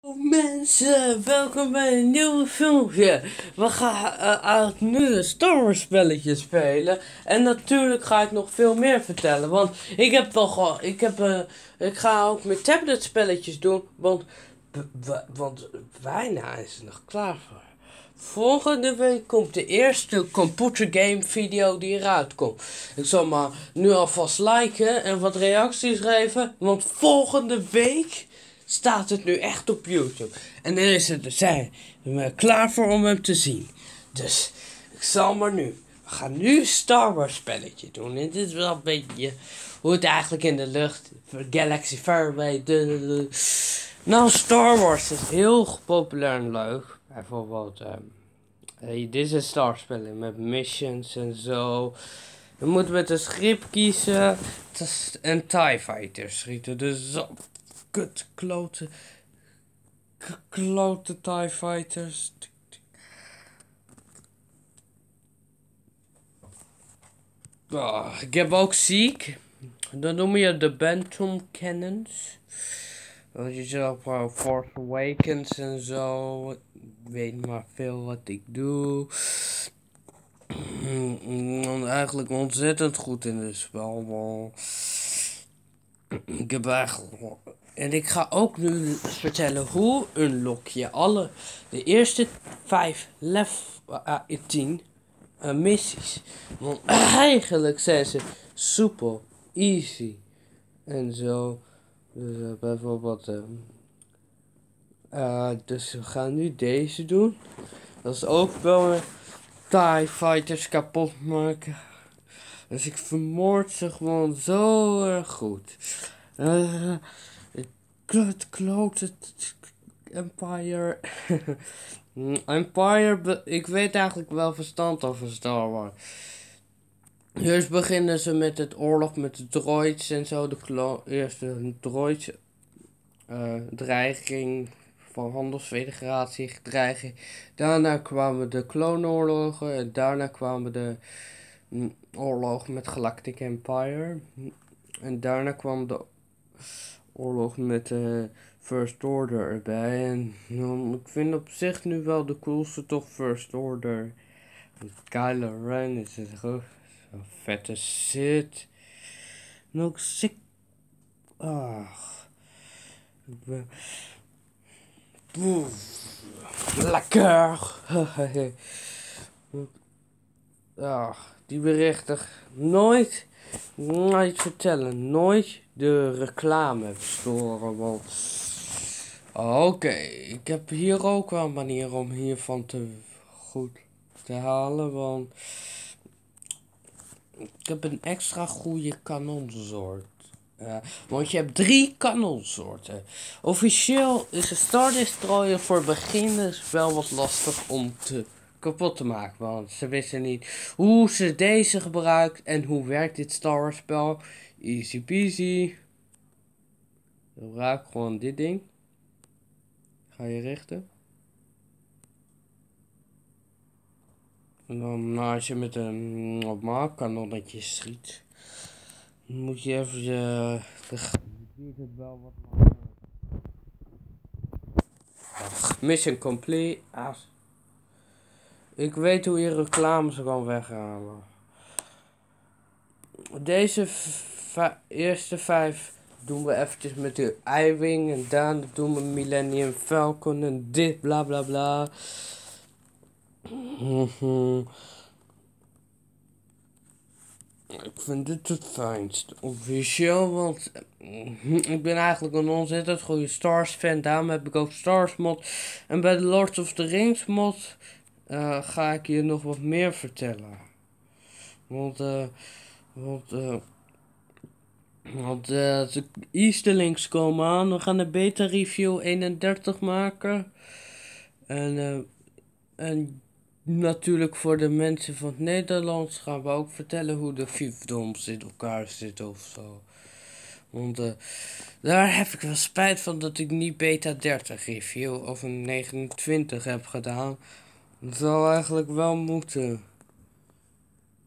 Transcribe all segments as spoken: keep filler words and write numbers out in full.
Mensen, welkom bij een nieuw filmpje. We gaan uh, nu een Star Wars spelletje spelen. En natuurlijk ga ik nog veel meer vertellen. Want ik heb toch al, ik heb, uh, ik ga ook met tablet spelletjes doen. Want, want bijna is er nog klaar voor. Volgende week komt de eerste computergame video die eruit komt. Ik zal maar nu alvast liken en wat reacties geven. Want volgende week staat het nu echt op YouTube. En dan is het, zijn we klaar voor om hem te zien. Dus ik zal maar nu. We gaan nu een Star Wars spelletje doen. En dit is wel een beetje hoe het eigenlijk in de lucht. Galaxy Faraway. De, de, de. Nou, Star Wars is heel populair en leuk. Bijvoorbeeld, um, hey, dit is een Star Wars spel met missions en zo. Je moet met een schip kiezen en TIE Fighters schieten. Dus zo. Kut, klote, klote TIE Fighters. Oh, ik heb ook ziek. Dan noem je de Bantam Cannons. Want je ziet ook wel Force Awakens en zo. Ik weet maar veel wat ik doe. Eigenlijk ontzettend goed in het spel. Ik heb eigenlijk... En ik ga ook nu vertellen hoe unlock je alle de eerste vijf level uh, tien uh, missies. Want eigenlijk zijn ze soepel, easy en zo. Dus uh, bijvoorbeeld, uh, uh, dus we gaan nu deze doen. Dat is ook wel een TIE Fighters kapot maken. Dus ik vermoord ze gewoon zo erg goed. Uh, Klut, klote Empire. Empire, ik weet eigenlijk wel verstand over Star Wars. Eerst beginnen ze met het oorlog met de droids en zo. De eerste droids. Uh, dreiging van handelsfederatie, dreiging. Daarna kwamen de kloonoorlogen. En daarna kwamen de mm, oorlog met Galactic Empire. En daarna kwam de oorlog met de First Order erbij. En nou, ik vind op zich nu wel de coolste toch First Order. Kylo Ren is een zo'n vette shit. Nog sick. Ach. Ik ben... Lekker. Ach, die berichten nooit, nooit vertellen. Nooit de reclame verstoren. Want oké, okay, ik heb hier ook wel een manier om hiervan te goed te halen. Want ik heb een extra goede kanonsoort. Uh, want je hebt drie kanonsoorten. Officieel is een Star Destroyer voor beginners wel wat lastig om te kapot te maken. Want ze wisten niet hoe ze deze gebruikt en hoe werkt dit Star Wars spel. Easy peasy. Gebruik gewoon dit ding. Ga je richten. En dan nou, als je met een normaal kanonnetje schiet, moet je even je... duurt het wel wat langer. Mission complete. Ah. Ik weet hoe je reclames kan weghalen. Deze eerste vijf doen we eventjes met de I-Wing. En daarna doen we Millennium Falcon en dit bla bla bla. Ik vind dit het fijnst. Officieel, want ik ben eigenlijk een ontzettend goede Star Wars fan. Daarom heb ik ook Star Wars mod. En bij de Lord of the Rings mod uh, ga ik je nog wat meer vertellen. Want, uh, want, uh, want uh, de Easterlings komen aan. We gaan een beta review eenendertig maken. En, uh, en natuurlijk voor de mensen van het Nederlands gaan we ook vertellen hoe de fiefdoms in elkaar zitten of zo. Want uh, daar heb ik wel spijt van dat ik niet beta dertig review of een negenentwintig heb gedaan. Dat zou eigenlijk wel moeten.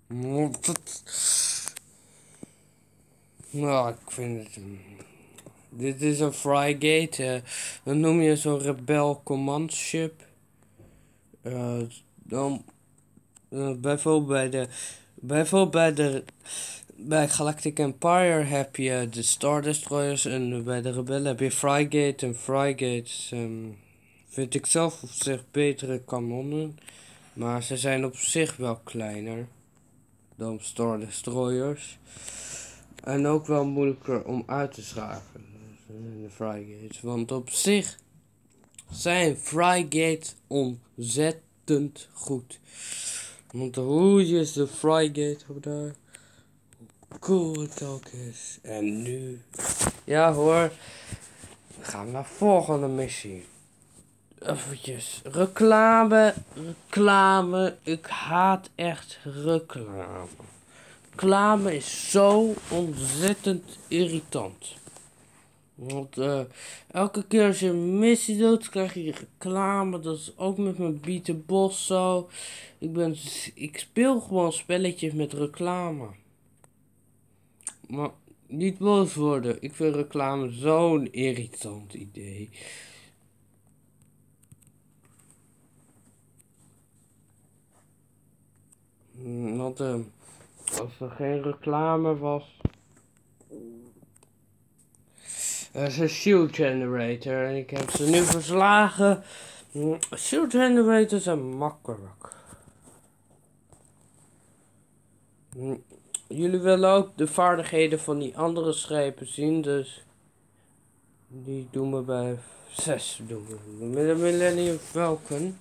Nou, ik vind het... Dit is een Frigate. Uh, dan noem je zo'n Rebel Command Ship. Uh, dan, uh, bijvoorbeeld bij de, bijvoorbeeld bij de, bij Galactic Empire heb je de Star Destroyers en bij de Rebellen heb je Frigate en Frigates. Um, vind ik zelf op zich betere kanonnen, maar ze zijn op zich wel kleiner dan Star Destroyers. En ook wel moeilijker om uit te schakelen, de Frigates. Want op zich zijn Frigates ontzettend goed. Want hoe is de Frigate op daar? Hoe cool het ook is. En nu, ja hoor, we gaan naar de volgende missie. Eventjes, reclame, reclame, ik haat echt reclame. Reclame is zo ontzettend irritant. Want uh, elke keer als je een missie doet, krijg je reclame. Dat is ook met mijn Beat the Boss zo. Ik, ben, ik speel gewoon spelletjes met reclame. Maar niet boos worden. Ik vind reclame zo'n irritant idee. Want uh, als er geen reclame was... Dat is een shield generator en ik heb ze nu verslagen. Shield generators zijn makkelijk. Jullie willen ook de vaardigheden van die andere schepen zien, dus die doen we bij zes doen we. Met de Millennium Falcon.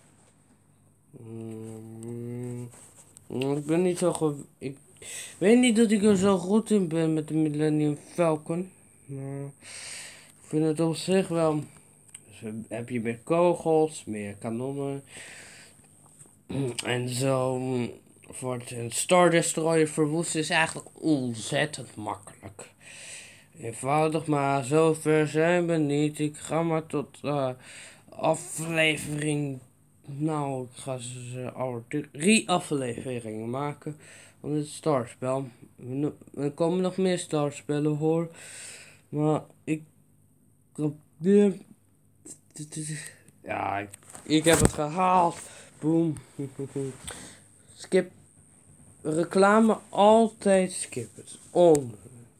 Ik ben niet zo goed. Ik weet niet dat ik er zo goed in ben met de Millennium Falcon. Maar ik vind het op zich wel. Dus heb je meer kogels, meer kanonnen. En zo wordt een Star Destroyer verwoesten is eigenlijk ontzettend makkelijk. Eenvoudig, maar zover zijn we niet. Ik ga maar tot uh, aflevering. Nou, ik ga ze al drie afleveringen maken van het starspel. Er komen nog meer starspellen hoor. Maar ik probeer. Ja, ik, ik heb het gehaald. Boom. Skip. Reclame altijd skippen. On.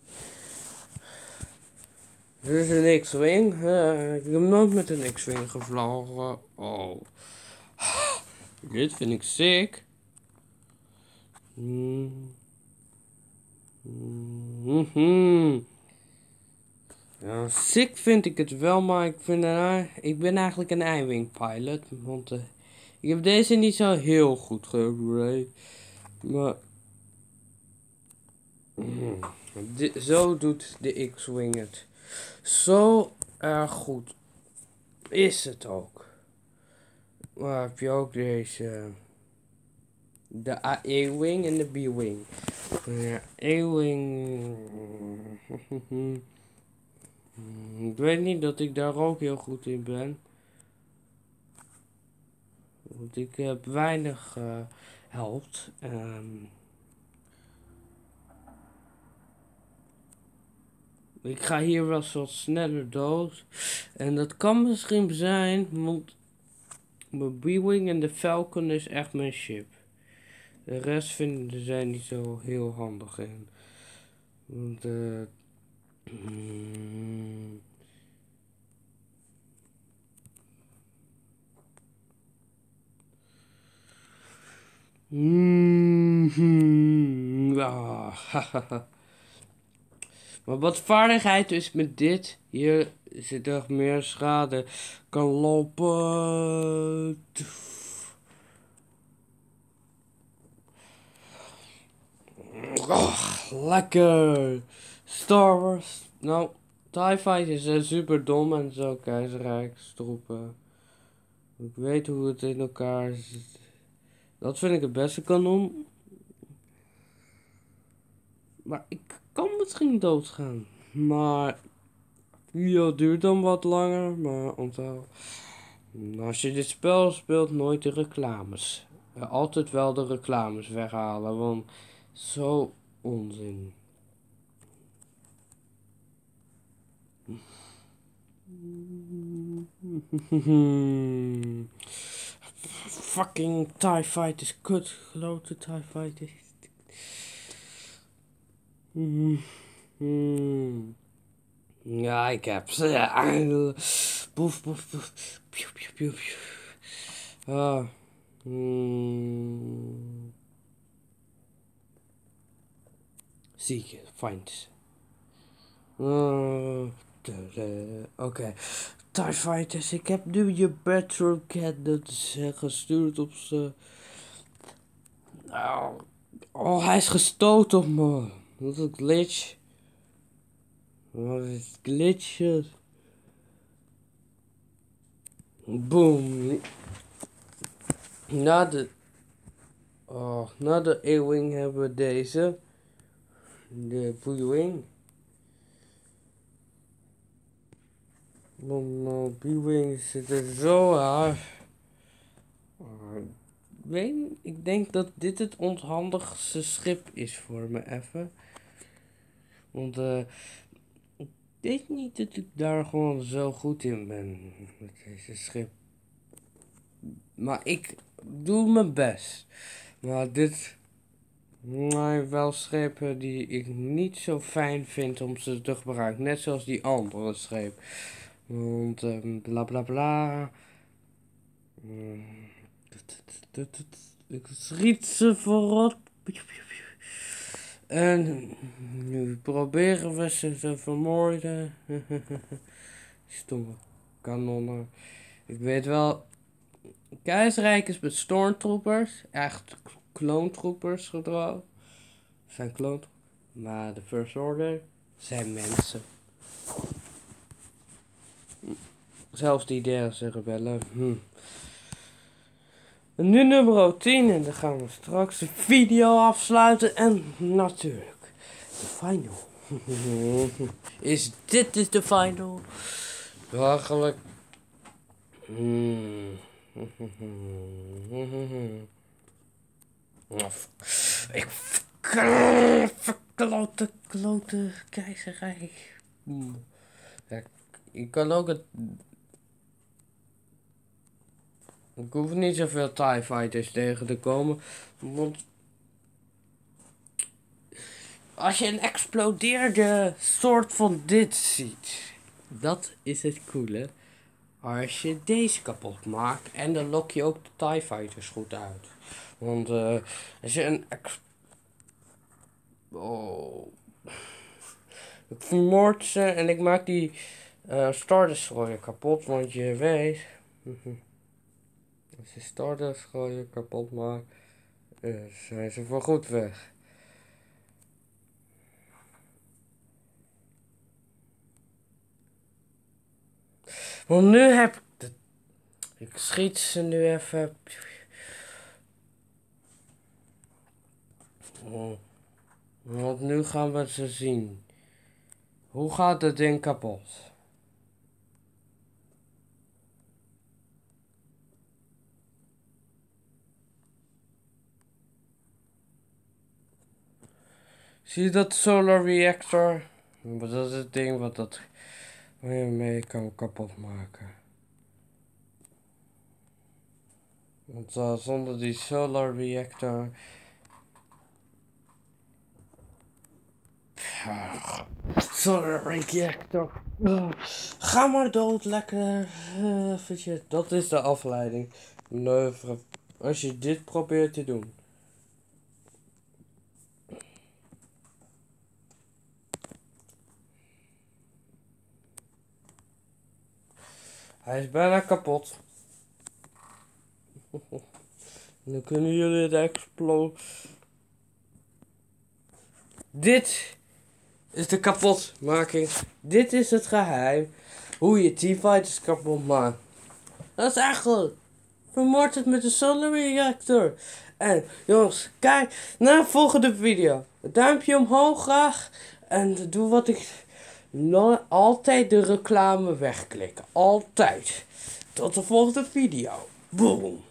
Dit is een X-Wing. Uh, ik heb nooit met een X-Wing gevlogen. Oh. Dit vind ik sick. Mm. Mm-hmm. Ja, sick vind ik het wel, maar ik, vind het, ik ben eigenlijk een I-Wing pilot. Want uh, ik heb deze niet zo heel goed geüpgrade. Maar... Mm, dit, zo doet de X-Wing het. Zo erg goed is het ook. Maar heb je ook deze... De A-Wing en de B-Wing. Ja, A-Wing... Ik weet niet dat ik daar ook heel goed in ben. Want ik heb weinig uh, helpt. Um, ik ga hier wel zo sneller dood. En dat kan misschien zijn, want mijn B-Wing en de Falcon is echt mijn ship. De rest vinden zij niet zo heel handig in. Want uh, mm, Mm-hmm. Ah, maar wat vaardigheid is met dit, hier zit er meer schade, kan lopen. Oh, lekker. Star Wars. Nou, TIE Fighters zijn super dom en zo keizerrijk stroepen. Ik weet hoe het in elkaar zit. Dat vind ik het beste kanon. Maar ik kan misschien doodgaan. Maar ja, duurt dan wat langer. Maar onthoud. Als je dit spel speelt, nooit de reclames. Ja, altijd wel de reclames weghalen. Want zo onzin. Fucking TIE Fighters, kut, grote TIE Fighters. Ja, ik heb ze. Ja. Boef, boef, boef. Piu, piu, piu, piu. Ah. Hmm. Zie je, find. Uh, Oké. Okay. TIE Fighters, ik heb nu je Battle Cat dat is gestuurd op ze. Oh. oh, hij is gestoten op me. Wat een glitch. Wat is glitches? Boom. Na de... Oh, na de A-Wing hebben we deze. De B-Wing. De B-Wing zit er zo aan. Ik, ik denk dat dit het onhandigste schip is voor me even. Want uh, ik denk niet dat ik daar gewoon zo goed in ben. Met deze schip. Maar ik doe mijn best. Maar dit zijn wel schepen die ik niet zo fijn vind om ze te gebruiken. Net zoals die andere scheep. Want um, bla bla bla. Um, ik schiet ze voorop. En nu proberen we ze te vermoorden. Stomme kanonnen. Ik weet wel. Keizerrijk is met stormtroopers. Echt kloontroopers gedroogd. Zijn kloon. Maar de First Order zijn mensen. Zelfs die derde rebellen. Hm. En nu nummer tien. En dan gaan we straks de video afsluiten. En natuurlijk de final. Is dit is de final? Eigenlijk. Hmm. Ik verklote, klote keizerrijk. Ja, ik kan ook het. Ik hoef niet zoveel TIE Fighters tegen te komen. Want als je een explodeerde soort van dit ziet. Dat is het coole. Als je deze kapot maakt. En dan lok je ook de TIE Fighters goed uit. Want uh, als je een ex... Oh. Ik vermoord ze en ik maak die uh, Star Destroyer kapot. Want je weet... Als je Star Destroyer kapot maakt, uh, zijn ze voorgoed weg. Want nu heb ik de... Ik schiet ze nu even... Oh. Want nu gaan we ze zien. Hoe gaat het ding kapot? Zie je dat solar reactor? Dat is het ding wat dat waar je mee kan kapot maken. Want uh, zonder die solar reactor... Solar reactor. Oh. Ga maar dood, lekker. Uh, dat is de afleiding. Als je dit probeert te doen. Hij is bijna kapot. Dan kunnen jullie het exploden. Dit is de kapotmaking. Dit is het geheim. Hoe je TIE Fighters kapot maakt. Dat is eigenlijk. Vermoord het met de solar reactor. En jongens, kijk naar de volgende video. Een duimpje omhoog graag. En doe wat ik... No, altijd de reclame wegklikken. Altijd. Tot de volgende video. Boom.